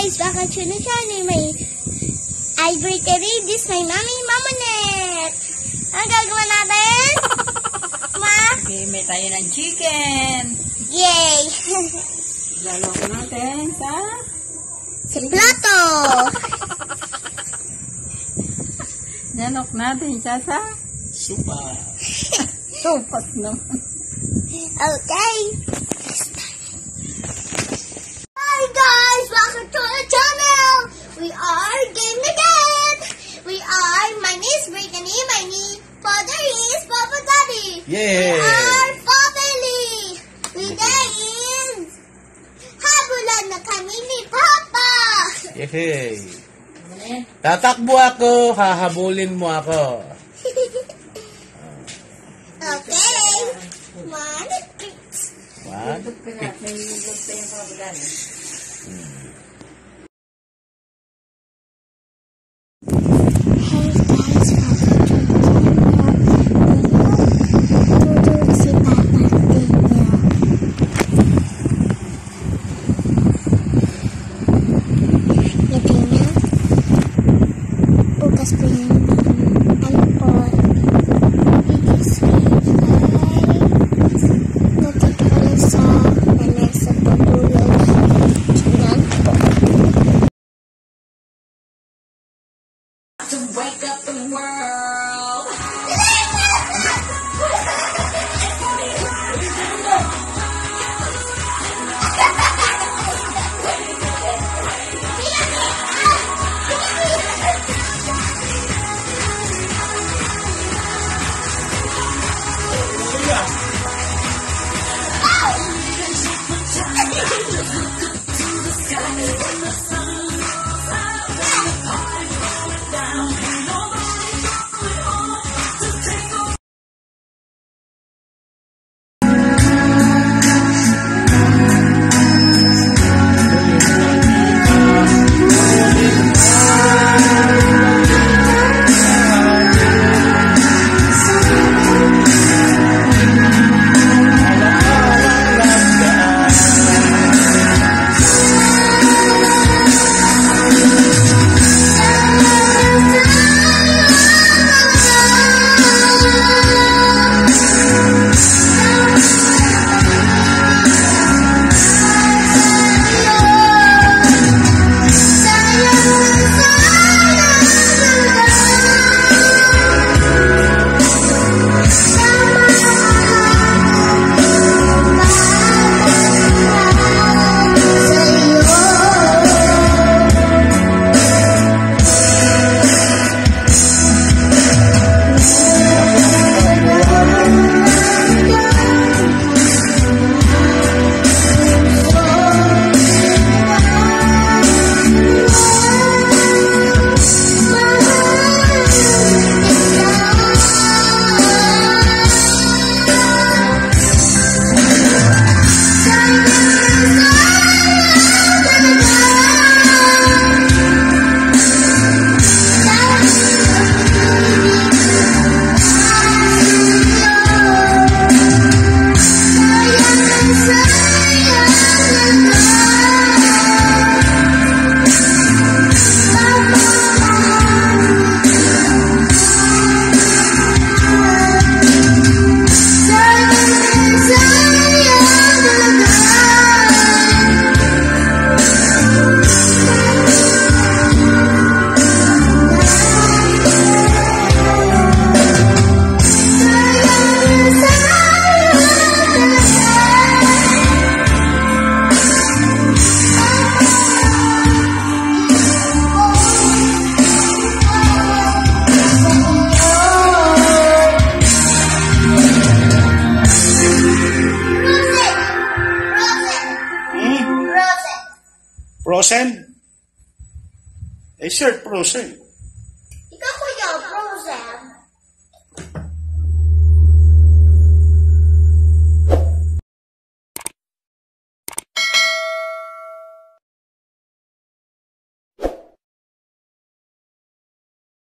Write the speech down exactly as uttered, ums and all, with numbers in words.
guys, welcome to the channel. My Ivory Terry, this my mommy, Mama Net. Ang gagawa natin? Ma? May tayo ng chicken. Yay! Lalok natin sa sa plato. Lalok natin siya sa Supa. Supas naman. Okay. Hi guys, welcome to the channel. We are Game Again. We are, my name is Brittany, my name, father is Papa Daddy. Yeah. We are family. Today is habulan na kami ni Papa. Yehey. Tatakbo ako, hahabulin mo ako. Okay. One, two. One. Bukas po yung ano po, natito ko lang sa nanan sa pagulog. Yan po. To wake up the world. Frozen? Eh, sir, frozen.